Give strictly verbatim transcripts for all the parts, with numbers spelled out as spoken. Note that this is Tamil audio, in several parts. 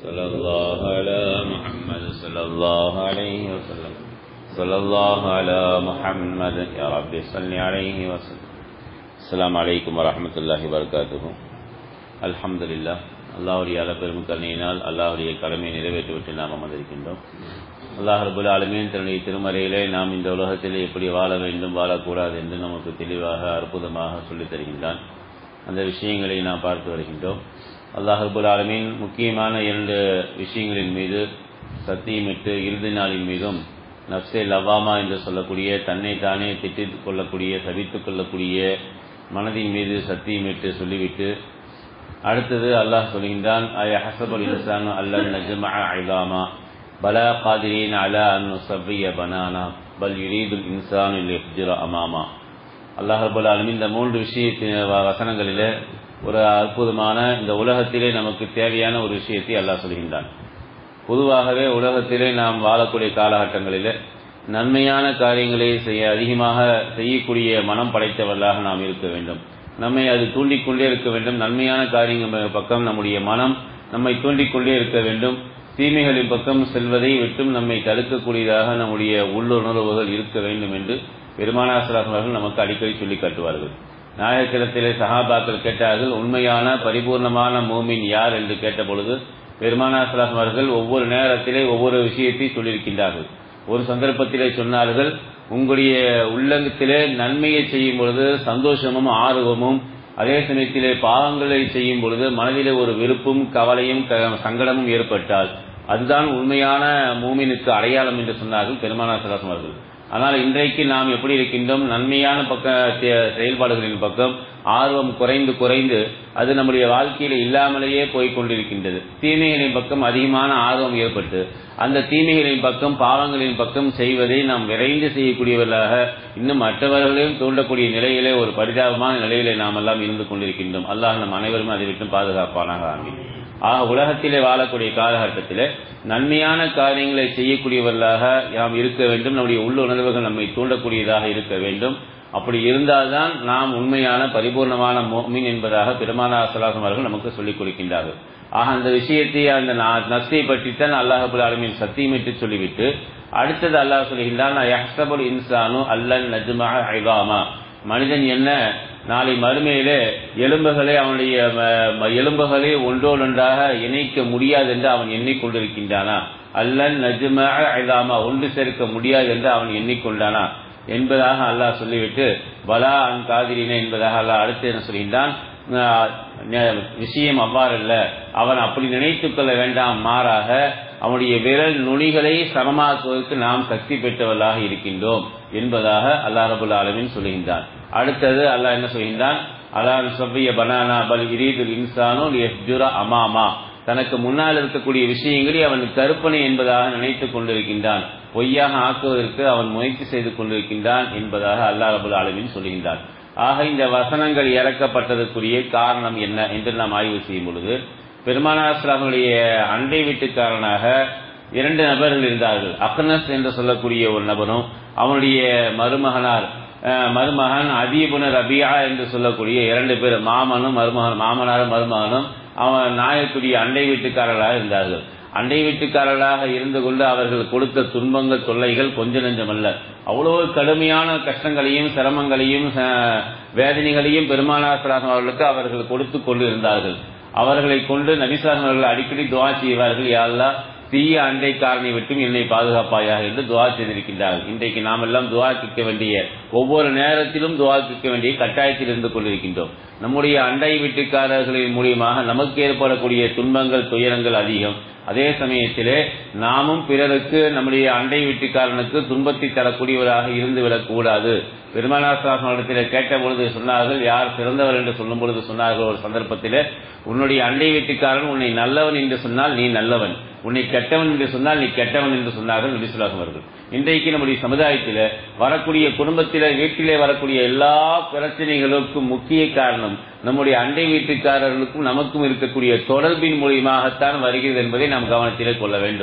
صلى الله على محمد صلى الله عليه وسلم صلى الله على محمد يا رب صل عليه وسلم. السلام عليكم ورحمة الله وبركاته. الحمد لله. அல்லாஹ்வுடைய அளப்பெரும் கருணையினால் அல்லாஹ்வுடைய கடமையை நிறைவேற்றிவிட்டு நாம் அமர்ந்திருக்கின்றோம். அல்லாஹ் ரப்பல் ஆலமீன் தன்னுடைய திருமறையிலே நாம் இந்த உலகத்திலே எப்படி வாழ வேண்டும் வாழக்கூடாது என்று நமக்கு தெளிவாக அற்புதமாக சொல்லித் தருகின்றான். அந்த விஷயங்களை நாம் பார்த்து வருகின்றோம். அல்லாஹ் ரப்பல் ஆலமீன் முக்கியமான இரண்டு விஷயங்களின் மீது சத்தியமிட்டு இறுதி நாளின் மீதும் நஃப்ஸே லவ்வாமா என்று சொல்லக்கூடிய தன்னை தானே திட்டிக் கொள்ளக்கூடிய சபித்துக் கொள்ளக்கூடிய மனதின் மீது சத்தியமிட்டு சொல்லிவிட்டு அடுத்தது அல்லாஹ் சொல்கின்றான், அயஹஸபுல் இன்சானு அல்லன் நஜ்மஅ இலாமா பலா காதிரீன் அலா அன் நுஸவ்விய பனானா பல் யுரீதுல் இன்சானு லியஃஜுர அமாமா. அல்லாஹ் ரப்பல் ஆலமீன் இந்த மூன்று விஷயத்தின் வசனங்களிலே ஒரு அற்புதமான இந்த உலகத்திலே நமக்கு தேவையான ஒரு விஷயத்தை அல்லாஹ் சொல்கின்றான். பொதுவாகவே உலகத்திலே நாம் வாழக்கூடிய காலகட்டங்களிலே நன்மையான காரியங்களை செய்ய அதிகமாக செய்யக்கூடிய மனம் படைத்தவர்களாக நாம் இருக்க வேண்டும். நம்மை அது தூண்டிக்கொண்டே இருக்க வேண்டும். நன்மையான காரியங்கள் பக்கம் நம்முடைய மனம் நம்மை தூண்டிக்கொண்டே இருக்க வேண்டும். தீமைகளின் பக்கம் செல்வதை விட்டும் நம்மை தடுக்கக்கூடியதாக நம்முடைய உள்ளுணர்வுகள் இருக்க வேண்டும் என்று பெருமானார் ஸல்லல்லாஹு அலைஹி வஸல்லம் நமக்கு அடிக்கடி சொல்லி காட்டுவார்கள். நாயகத்திலே சஹாபாக்கள் கேட்டார்கள், உண்மையான பரிபூர்ணமான மூமின் யார் என்று கேட்டபொழுது பெருமானார் ஸல்லல்லாஹு அலைஹி வஸல்லம் ஒவ்வொரு நேரத்திலே ஒவ்வொரு விஷயத்தை சொல்லியிருக்கின்றார்கள். ஒரு சந்தர்ப்பத்திலே சொன்னார்கள், உங்களுடைய உள்ளத்திலே நன்மையை செய்யும் பொழுது சந்தோஷமும் ஆர்வமும், அதே சமயத்திலே பாவங்களை செய்யும் பொழுது மனதிலே ஒரு வெறுப்பும் கவலையும் சங்கடமும் ஏற்பட்டால் அதுதான் உண்மையான மூமினுக்கு அடையாளம் என்று சொன்னார்கள் பெருமானார் ஸல்லல்லாஹு அலைஹி வஸல்லம். ஆனால் இன்றைக்கு நாம் எப்படி இருக்கின்றோம்? நன்மையான பக்க செயல்பாடுகளின் பக்கம் ஆர்வம் குறைந்து குறைந்து அது நம்முடைய வாழ்க்கையில இல்லாமலேயே போய்கொண்டிருக்கின்றது. தீமைகளின் பக்கம் அதிகமான ஆர்வம் ஏற்பட்டு அந்த தீமைகளின் பக்கம் பாவங்களின் பக்கம் செய்வதை நாம் விரைந்து செய்யக்கூடியவர்களாக இன்னும் மற்றவர்களையும் தூண்டக்கூடிய நிலையிலே ஒரு பரிதாபமான நிலையிலே நாம் எல்லாம் இருந்து கொண்டிருக்கின்றோம். அல்லாஹ் நம் அனைவரும் அதை விட்டு பாதுகாப்பானாக. ஆமீன். ஆக உலகத்திலே வாழக்கூடிய காலகட்டத்திலே நன்மையான காரியங்களை செய்யக்கூடியவர்களாக நாம் இருக்க வேண்டும். நம்முடைய உள்ளுணர்வுகள் நம்மை தூண்டக்கூடியதாக இருக்க வேண்டும். அப்படி இருந்தால்தான் நாம் உண்மையான பரிபூர்ணமான முஃமின் என்பதாக பெருமானார் ஸல்லல்லாஹு அலைஹி வஸல்லம் நமக்கு சொல்லிக் கொடுக்கின்றார்கள். ஆக அந்த விஷயத்தை அந்த நஃப்ஸை பற்றித்தான் அல்லாஹ் ரப்பல் ஆலமீன் சத்தியமிட்டு சொல்லிவிட்டு அடுத்தது அல்லாஹ் சொல்கின்றான், யஹ்ஸபுல் இன்சானு அல்லன் நஜ்மஅ இலாமா. மனிதன் என்ன நாளை மறுமையிலே எலும்புகளை அவனுடைய எலும்புகளை ஒன்றோடொன்றாக இணைக்க முடியாது என்று அவன் எண்ணிக்கொண்டிருக்கின்றானா? அல்லன் நஜ்மஅ இலாமா, ஒன்று சேர்க்க முடியாது என்று அவன் எண்ணிக்கொண்டானா என்பதாக அல்லாஹ் சொல்லிவிட்டு பலா அன் காதிரீன என்பதாக அல்லாஹ் அடுத்து என்ன சொல்கின்றான், விஷயம் அவ்வாறல்ல, அவன் அப்படி நினைத்துக் கொள்ள வேண்டாம், மாறாக அவனுடைய விரல் நுனிகளை சமமாக்குவதற்கு நாம் சக்தி பெற்றவர்களாக இருக்கின்றோம் என்பதாக அல்லாஹ் ரப்பல் ஆலமீன் சொல்கின்றான். அடுத்தது அல்லாஹ் என்ன சொல்கின்றான், அலா நுஸவ்விய பனானா பல் யுரீதுல் இன்சானு லியஃஜுர அமாமா. தனக்கு முன்னால் இருக்கக்கூடிய விஷயங்களை அவன் கற்பனை என்பதாக நினைத்துக் கொண்டிருக்கின்றான், பொய்யாக ஆக்குவதற்கு அவன் முயற்சி செய்து கொண்டிருக்கின்றான் என்பதாக அல்லாஹ் ரப்பல் ஆலமீன் சொல்கின்றான். ஆக இந்த வசனங்கள் இறக்கப்பட்டதற்குரிய காரணம் என்ன என்று நாம் ஆய்வு செய்யும் பொழுது பெருமானார் ஸல்லல்லாஹுடைய அண்டை வீட்டுக்காரனாக இரண்டு நபர்கள் இருந்தார்கள். அக்னஸ் என்று சொல்லக்கூடிய ஒரு நபரும் அவனுடைய மருமகனார் மருமகன் அதீபுன ரபியா என்று சொல்லக்கூடிய இரண்டு பேர் மாமனும் மருமகன் மாமனாரும் மருமகனும் அவன் நாயக்குரிய அண்டை வீட்டுக்காரர்களாக இருந்தார்கள். அண்டை வீட்டுக்காரர்களாக இருந்து கொண்டு அவர்கள் கொடுத்த துன்பங்கள் தொல்லைகள் கொஞ்ச நெஞ்சமல்ல. அவ்வளவு கடுமையான கஷ்டங்களையும் சிரமங்களையும் வேதனைகளையும் பெருமானார் ஸல்லல்லாஹு அலைஹி அவர்களுக்கு அவர்கள் கொடுத்து கொண்டு இருந்தார்கள். அவர்களை கொண்டு நபி ஸல்லல்லாஹு அலைஹி அடிக்கடி துஆ செய்வார்கள், யா அல்லாஹ் தீய அண்டைக்காரனை விட்டும் என்னை பாதுகாப்பாயாக என்று துஆ செய்திருக்கின்றார்கள். இன்றைக்கு நாம் எல்லாம் துஆ கேட்க வேண்டிய ஒவ்வொரு நேரத்திலும் துஆ கேட்க வேண்டிய கட்டாயத்தில் இருந்து கொண்டிருக்கின்றோம். நம்முடைய அண்டை வீட்டுக்காரர்களின் மூலியமாக நமக்கு ஏற்படக்கூடிய துன்பங்கள் துயரங்கள் அதிகம். அதே சமயத்திலே நாமும் பிறருக்கு நம்முடைய அண்டை வீட்டுக்காரனுக்கு துன்பத்தை தரக்கூடியவராக இருந்து விடக்கூடாது. பெருமானார் ஸல்லல்லாஹு அலைஹி வஸல்லம் கேட்ட பொழுது சொன்னார்கள், யார் சிறந்தவர் என்று சொல்லும் பொழுது சொன்னார்கள் ஒரு சந்தர்ப்பத்திலே, உன்னுடைய அண்டை வீட்டுக்காரன் உன்னை நல்லவன் என்று சொன்னால் நீ நல்லவன், உன்னை கெட்டவன் என்று சொன்னால் நீ கெட்டவன் என்று சொன்னார்கள் நபி ஸல்லல்லாஹு அலைஹி வஸல்லம். இன்றைக்கு நம்முடைய சமுதாயத்தில் வரக்கூடிய குடும்பத்திலே வீட்டிலே வரக்கூடிய எல்லா பிரச்சனைகளுக்கும் முக்கிய காரணம் நம்முடைய அண்டை வீட்டுக்காரர்களுக்கும் நமக்கும் இருக்கக்கூடிய தொடர்பின் மூலியமாகத்தான் வருகிறது என்பதை நாம் கவனத்திலே கொள்ள வேண்டும்.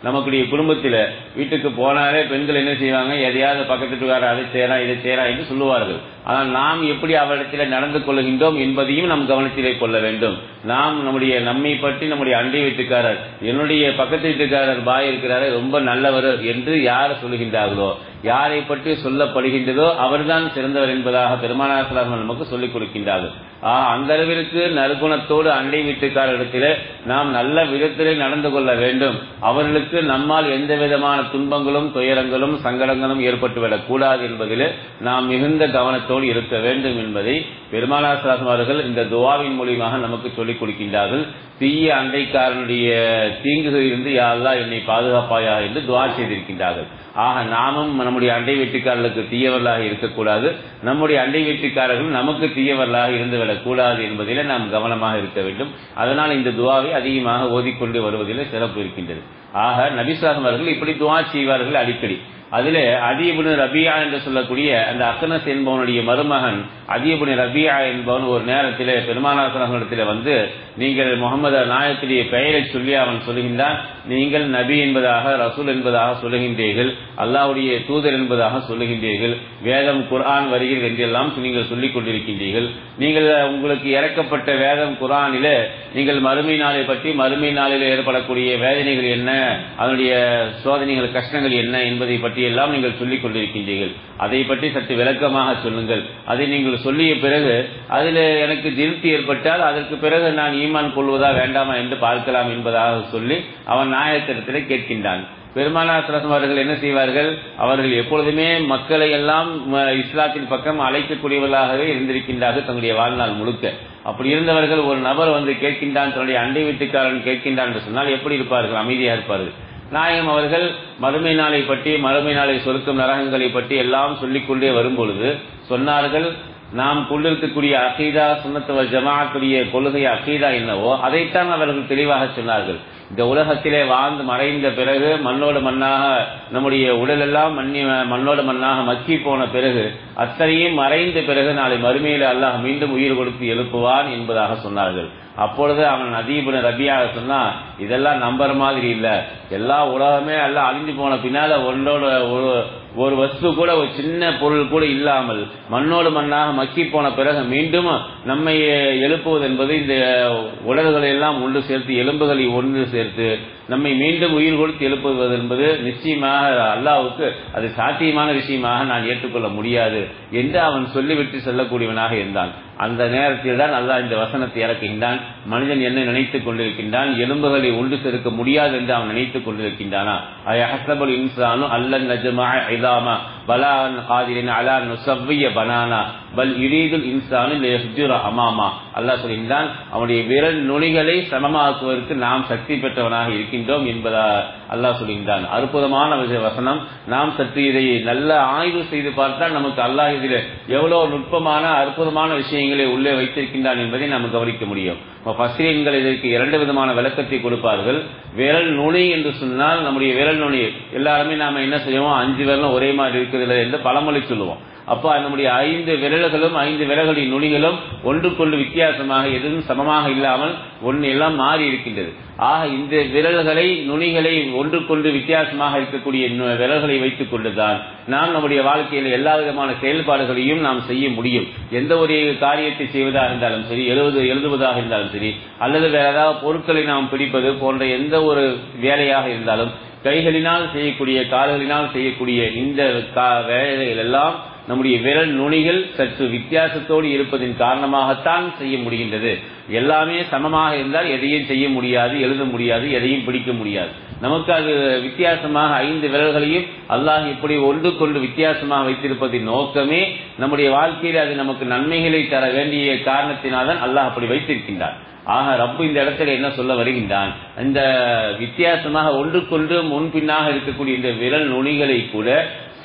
நமக்குடைய குடும்பத்தில் வீட்டுக்கு போனாலே பெண்கள் என்ன செய்வாங்க, எதையாவது பக்கத்து வீட்டுக்காரர் அதை செய்யறா இதை செய்யறா என்று சொல்லுவார்கள். ஆனால் நாம் எப்படி அவரிடத்தில் நடந்து கொள்கின்றோம் என்பதையும் நாம் கவனத்திலே கொள்ள வேண்டும். நாம் நம்முடைய நம்மை பற்றி நம்முடைய அண்டை வீட்டுக்காரர், என்னுடைய பக்கத்து வீட்டுக்காரர் பாய் இருக்கிறாரே ரொம்ப நல்லவர் என்று யார் சொல்லுகின்றார்களோ, யாரை பற்றி சொல்லப்படுகின்றதோ அவர்தான் சிறந்தவர் என்பதாக பெருமானார் ஸல்லல்லாஹு அலைஹி வஸல்லம் நமக்கு சொல்லிக் கொடுக்கின்றார்கள். அந்த அளவிற்கு நற்குணத்தோடு அண்டை வீட்டுக்காரரிடத்திலே நாம் நல்ல விதத்திலே நடந்து கொள்ள வேண்டும். அவர்களுக்கு நம்மால் எந்த விதமான துன்பங்களும் துயரங்களும் சங்கடங்களும் ஏற்பட்டுவிடக் கூடாது என்பதிலே நாம் மிகுந்த கவனத்தோடு இருக்க வேண்டும் என்பதை பெருமானார் ஸல்லல்லாஹு அலைஹி வஸல்லம் அவர்கள் இந்த துஆவின் மூலமாக நமக்கு சொல்லிக் கொடுக்கின்றார்கள். தீய அண்டைக்காரனுடைய தீங்குகளில் இருந்து யா அல்லாஹ் என்னை பாதுகாப்பாயா என்று துஆ செய்திருக்கின்றார்கள். ஆக நாமும் நம்முடைய அண்டை வீட்டுக்காரர்களுக்கு தீயவர்களாக இருக்கக்கூடாது, நம்முடைய அண்டை வீட்டுக்காரர்கள் நமக்கு தீயவர்களாக இருந்துவிடக் கூடாது என்பதிலே நாம் கவனமாக இருக்க வேண்டும். அதனால் இந்த துஆவை அதிகமாக ஓதிக்கொண்டு வருவதிலே சிறப்பு இருக்கின்றது. ஆக நபி ஸல்லல்லாஹு அலைஹி வஸல்லம் அவர்கள் இப்படி துஆ செய்வார்கள் அடிக்கடி. அதிலே அதி இப்னு ரபியா என்று சொல்லக்கூடிய அந்த அக்னஸ் என்பவனுடைய மருமகன் அதி இப்னு ரபியா என்பவன் ஒரு நேரத்திலே பெருமானார் ஸல்லல்லாஹு அலைஹி வஸல்லம் வந்து, நீங்கள் முகமது நாயகத்துடைய பெயரை சொல்லி அவன் சொல்லுகின்றான், நீங்கள் நபி என்பதாக ரசூல் என்பதாக சொல்லுகின்றீர்கள், அல்லாஹ்வுடைய தூதர் என்பதாக சொல்லுகின்றீர்கள், வேதம் குர்ஆன் வருகிறது என்றெல்லாம் நீங்கள் சொல்லிக் கொண்டிருக்கின்றீர்கள். நீங்கள் உங்களுக்கு இறக்கப்பட்ட வேதம் குர்ஆனிலே நீங்கள் மறுமை நாளை பற்றி, மறுமை நாளில் ஏற்படக்கூடிய வேதனைகள் என்ன, அதனுடைய சோதனைகள் கஷ்டங்கள் என்ன என்பதை பற்றி எல்லாம் நீங்கள் சொல்லிக் கொண்டிருக்கின்றீர்கள். அதை பற்றி சற்று விளக்கமாக சொல்லுங்கள். அதை நீங்கள் சொல்லிய பிறகு அதில் எனக்கு திருப்தி ஏற்பட்டால் அதற்கு பிறகு நான் ஈமான் கொள்வதா வேண்டாமா என்று பார்க்கலாம் என்பதாக சொல்லி அவன் நாயகத்திடத்திலே கேட்கின்றான். பெருமானார் ஸல்லல்லாஹு அலைஹி வஸல்லம் அவர்கள் என்ன செய்வார்கள், அவர்கள் எப்பொழுதுமே மக்களை எல்லாம் இஸ்லாத்தின் பக்கம் அழைக்கக்கூடியவர்களாகவே இருந்திருக்கின்றார்கள் தன்னுடைய வாழ்நாள் முழுக்க. அப்படி இருந்தவர்கள் ஒரு நபர் வந்து கேட்கின்றான், தன்னுடைய அண்டை வீட்டுக்காரன் கேட்கின்றான் என்று சொன்னால் எப்படி இருப்பார்கள், அமைதியாக இருப்பார்கள். நாயகம் அவர்கள் மறுமை நாளை பற்றி, மறுமை நாளை சொர்க்கம் நரகங்களை பற்றி எல்லாம் சொல்லிக்கொண்டே வரும்பொழுது சொன்னார்கள், நாம் கொண்டிருக்கக்கூடிய அகீதா சுன்னத் வல் ஜமாஅத்துடைய கொள்கை அகீதா என்னவோ அதைத்தான் அவர்கள் தெளிவாக சொன்னார்கள். இந்த உலகத்திலே வாழ்ந்து மறைந்த பிறகு மண்ணோடு மண்ணாக நம்முடைய உடல் எல்லாம் மண்ணி மண்ணோடு மண்ணாக மக்கி போன பிறகு அத்தனையும் மறைந்த பிறகு நாளை மறுமையில் அல்லாஹ் மீண்டும் உயிர் கொடுத்து எழுப்புவான் என்பதாக சொன்னார்கள். அப்பொழுது அவன் அதி இப்னு ரபியாக சொன்னா, இதெல்லாம் நம்புற மாதிரி இல்ல, எல்லா உலகமே எல்லாம் அழிஞ்சு போன பின்னால ஒன்றோட ஒரு ஒரு வஸ்து கூட, ஒரு சின்ன பொருள் கூட இல்லாமல் மண்ணோடு மண்ணாக மக்கி போன பிறகு மீண்டும் நம்மை எழுப்புவது என்பது இந்த உடல்களை எல்லாம் ஒன்று சேர்த்து எலும்புகளை ஒன்று சேர்த்து நம்மை மீண்டும் உயிர் கொடுத்து எழுப்புவது என்பது நிச்சயமாக அல்லாஹ்வுக்கு அது சாத்தியமான விஷயமாக நான் ஏற்றுக்கொள்ள முடியாது என்று அவன் சொல்லிவிட்டு செல்லக்கூடியவனாக இருந்தான். அந்த நேரத்தில் தான் அல்லாஹ் இந்த வசனத்தை இறக்குகின்றான். மனிதன் என்ன நினைத்துக் கொண்டிருக்கின்றான், எலும்புகளை ஒன்று சேர்க்க முடியாது என்று அவன் நினைத்துக் கொண்டிருக்கின்றானா, அயஹஸபுல் இன்சானு அல்லன் நஜ்மஅ இதாமா பலா காதிரின் அலா நுஸவ்விய பனானா பல் யுரீதுல் இன்சானு லியஃஜுர அமாமா. அல்லாஹ் சொல்கின்றான், அவனுடைய விரல் நுனிகளை சமமாக்குவதற்கு நாம் சக்தி பெற்றவனாக இருக்கின்றோம் என்பதா அல்லாஹ் சொல்கின்றான். அற்புதமான வசனம். நாம் சற்று இதை நல்ல ஆய்வு செய்து பார்த்தால் நமக்கு அல்லாஹ் இதில் எவ்வளவு நுட்பமான அற்புதமான விஷயங்களை உள்ளே வைத்திருக்கின்றான் என்பதை நாம் கவனிக்க முடியும். ஃபஸ்ரீன்கள் இதற்கு இரண்டு விதமான விளக்கத்தை கொடுப்பார்கள். விரல் நுனி என்று சொன்னால் நம்முடைய விரல் நுனி எல்லாருமே நாம என்ன செய்வோம், அஞ்சு விரலும் ஒரே மாதிரி இருக்குது என்று பழமொழி சொல்லுவோம். அப்ப நம்முடைய ஐந்து விரல்களும் ஐந்து விரல்களின் நுனிகளும் ஒன்றுக்கொண்டு வித்தியாசமாக எதுவும் சமமாக இல்லாமல் ஒன்று எல்லாம் மாறி இருக்கின்றது. ஆக இந்த விரல்களை நுனிகளை ஒன்றுக்கொண்டு வித்தியாசமாக இருக்கக்கூடிய விரல்களை வைத்துக் கொண்டுதான் நாம் நம்முடைய வாழ்க்கையில் எல்லா விதமான செயல்பாடுகளையும் நாம் செய்ய முடியும். எந்த ஒரு காரியத்தை செய்வதாக இருந்தாலும் சரி, எழுவது எழுதுவதாக இருந்தாலும் சரி, அல்லது வேற ஏதாவது பொருட்களை நாம் பிடிப்பது போன்ற எந்த ஒரு வேலையாக இருந்தாலும் கைகளினால் செய்யக்கூடிய கால்களினால் செய்யக்கூடிய இந்த வேலைகள் எல்லாம் நம்முடைய விரல் நுனிகள் சற்று வித்தியாசத்தோடு இருப்பதன் காரணமாகத்தான் செய்ய முடிகின்றது. எல்லாமே சமமாக இருந்தால் எதையும் செய்ய முடியாது, எழுத முடியாது, எதையும் பிடிக்க முடியாது. நமக்கு அது வித்தியாசமாக ஐந்து விரல்களையும் அல்லாஹ் இப்படி ஒன்று கொண்டு வித்தியாசமாக வைத்திருப்பதின் நோக்கமே நம்முடைய வாழ்க்கையில் அது நமக்கு நன்மைகளை தர வேண்டிய காரணத்தினால்தான் அல்லாஹ் அப்படி வைத்திருக்கின்றார். ஆக ரப்பு இந்த இடத்துல என்ன சொல்ல வருகின்றான், இந்த வித்தியாசமாக ஒன்றுக்கொன்று முன்பின்னாக இருக்கக்கூடிய இந்த விரல் நுனிகளை கூட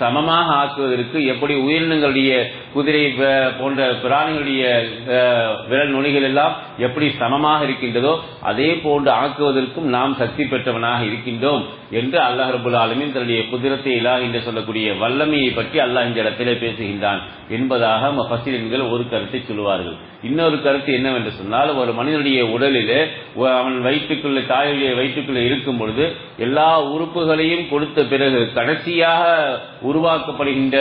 சமமாக ஆக்குவதற்கு எப்படி உயிரினங்களுடைய குதிரை போன்ற பிராணிகளுடைய விரல் நுனிகள் எல்லாம் எப்படி சமமாக இருக்கின்றதோ அதே போன்று ஆக்குவதற்கும் நாம் சக்தி பெற்றவனாக இருக்கின்றோம் என்று அல்லாஹ் ரப்பல் ஆலமீன் தன்னுடைய குதிரத்தை இலாஹ் என்று சொல்லக்கூடிய வல்லமையை பற்றி அல்லாஹ் இந்த இடத்திலே பேசுகின்றான் என்பதாக முஃபஸ்ஸிரீன்கள் ஒரு கருத்தை சொல்லுவார்கள். இன்னொரு கருத்து என்னவென்று சொன்னால், ஒரு மனிதனுடைய உடலிலே அவன் வயிற்றுக்குள்ள தாயுடைய வயிற்றுக்குள்ள இருக்கும் பொழுது எல்லா உறுப்புகளையும் கொடுத்த பிறகு கடைசியாக உருவாக்கப்படுகின்ற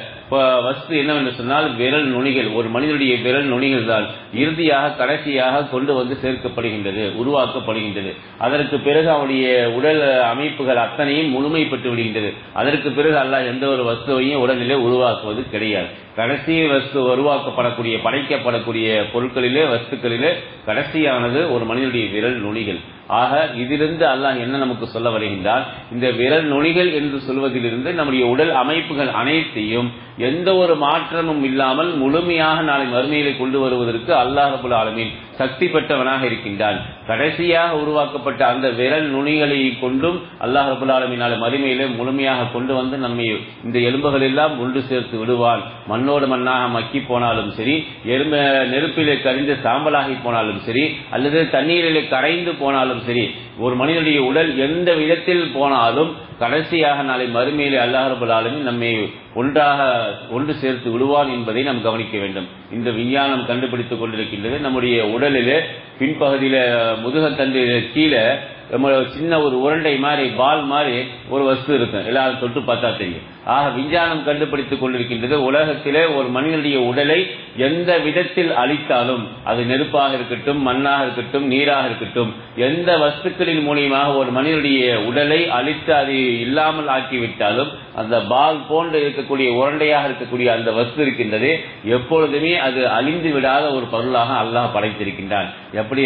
வஸ்து என்னவென்று சொன்னால் விரல் நுனிகள். ஒரு மனிதனுடைய விரல் நுனிகள் தான் இறுதியாக கடைசியாக கொண்டு வந்து சேர்க்கப்படுகின்றது, உருவாக்கப்படுகின்றது. அதற்கு பிறகு அவனுடைய உடல் அமைப்புகள் அத்தனையும் முழுமை பெற்று விடுகின்றது. அதற்கு பிறகு அல்லாஹ் எந்த ஒரு வஸ்துவையும் உடலிலே உருவாக்குவது கிடையாது. கடைசி வஸ்து உருவாக்கப்படக்கூடிய படைக்கப்படக்கூடிய பொருட்களிலே வஸ்துக்களிலே கடைசியானது ஒரு மனிதனுடைய விரல் நுனிகள். ஆக இதிலிருந்து அல்லாஹ் என்ன நமக்கு சொல்ல வருகின்றார், இந்த விரல் நுனிகள் என்று சொல்வதிலிருந்து நம்முடைய உடல் அமைப்புகள் அனைத்தையும் எந்த ஒரு மாற்றமும் இல்லாமல் முழுமையாக நாளை மறுமையிலே கொண்டு வருவதற்கு அல்லாஹ் ரப்பல் ஆலமீன் சக்தி பெற்றவனாக இருக்கின்றான். கடைசியாக உருவாக்கப்பட்ட அந்த விரல் நுனிகளை கொண்டும் அல்லாஹ் ரப்பல் ஆலமீன் நாளை மறுமையிலே முழுமையாக கொண்டு வந்து நம்மை இந்த எலும்புகள் எல்லாம் ஒன்று சேர்த்து விடுவான். மண்ணோடு மண்ணாக மக்கி போனாலும் சரி, எறும்பு நெருப்பிலே கரிந்து சாம்பலாகி போனாலும் சரி, அல்லது தண்ணீரிலே கரைந்து போனாலும் சரி, ஒரு மனிதனுடைய உடல் எந்த விதத்தில் போனாலும் கடைசியாக நாளை மறுமையிலே அல்லாஹ் ரப்பல் ஆலமீன் நம்மை ஒன்றாக ஒன்று சேர்த்து விடுவான் என்பதை நாம் கவனிக்க வேண்டும். இந்த விஞ்ஞானம் கண்டுபிடித்துக் கொண்டிருக்கின்றது. நம்முடைய உடலிலே பின்பகுதியில முதுகத்தண்டு கீழே சின்ன ஒரு உருண்டை மாதிரி பால் மாதிரி ஒரு வஸ்து இருக்கும், எல்லாரும் தொட்டு பார்த்தா தெரியும். ஆக விஞ்ஞானம் கண்டுபிடித்துக் கொண்டிருக்கின்றது. உலகத்திலே ஒரு மனிதனுடைய உடலை எந்த விதத்தில் அழித்தாலும், அது நெருப்பாக இருக்கட்டும், மண்ணாக இருக்கட்டும், நீராக இருக்கட்டும், எந்த வஸ்துக்களின் மூலியமாக ஒரு மனிதனுடைய உடலை அழித்து அதை இல்லாமல் ஆக்கிவிட்டாலும் அந்த பால் போன்று இருக்கக்கூடிய உருண்டையாக இருக்கக்கூடிய அந்த வஸ்து இருக்கின்றது எப்பொழுதுமே அது அழிந்து விடாத ஒரு பொருளாக அல்லாஹ் படைத்திருக்கின்றான். எப்படி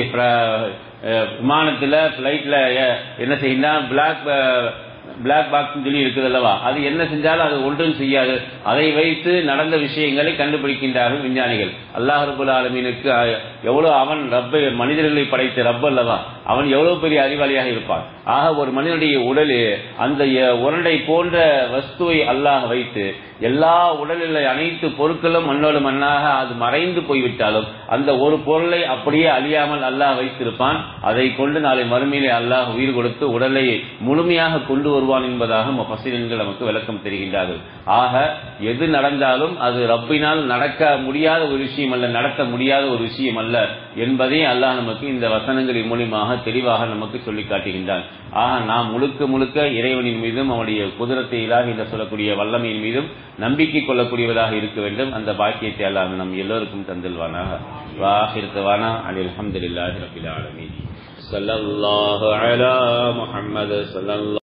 விமானத்துல பிளைட்ல என்ன செய்யணும், பிளாக் பிளாக் பாக்ஸ் சொல்லி இருக்குது அல்லவா, அது என்ன செஞ்சாலும் அது ஒன்றும் செய்யாது. அதை வைத்து நடந்த விஷயங்களை கண்டுபிடிக்கின்றார்கள் விஞ்ஞானிகள். அல்லாஹ் ரப்பல் ஆலமீனுக்கு எவ்வளவு அவன் ரப்ப மனிதர்களை படைத்த ரப்ப அல்லவா, அவன் எவ்வளவு பெரிய அறிவாளியாக இருப்பான். ஆக ஒரு மனிதனுடைய உடலில் அந்த உருண்டை போன்ற வஸ்துவை அல்லாஹ் வைத்து எல்லா உடலில் அனைத்து பொருட்களும் மண்ணோடு மண்ணாக அது மறைந்து போய்விட்டாலும் அந்த ஒரு பொருளை அப்படியே அழியாமல் அல்லாஹ் வைத்திருப்பான். அதை கொண்டு நாளை மறுமையிலே அல்லாஹ் உயிர் கொடுத்து உடலை முழுமையாக கொண்டு வருவான் என்பதாக முஃபஸ்ஸிரீன்கள் நமக்கு விளக்கம் தெரிகின்றார்கள். ஆக எது நடந்தாலும் அது ரப்பினால் நடக்க முடியாத ஒரு விஷயம் அல்ல, நடத்த முடியாத ஒரு விஷயம் அல்ல என்பதை அல்லாஹ் நமக்கு இந்த வசனங்களின் மூலமாக தெளிவாக நமக்கு சொல்லி காட்டுகின்றான். ஆக நாம் முழுக்க முழுக்க இறைவனின் மீதும் அவனுடைய குதிரத்தை இலாஹ் என்று சொல்லக்கூடிய வல்லமையின் மீதும் நம்பிக்கை கொள்ளக்கூடியவராக இருக்க வேண்டும். அந்த பாக்கியத்தை அல்லாஹ் நம் எல்லோருக்கும் தந்தில்வானாக. வாஹிர் தவானா அனில் ஹம்துலில்லாஹி ரப்பில் ஆலமீன். ஸல்லல்லாஹு அலா முஹம்மது ஸல்லல்லாஹு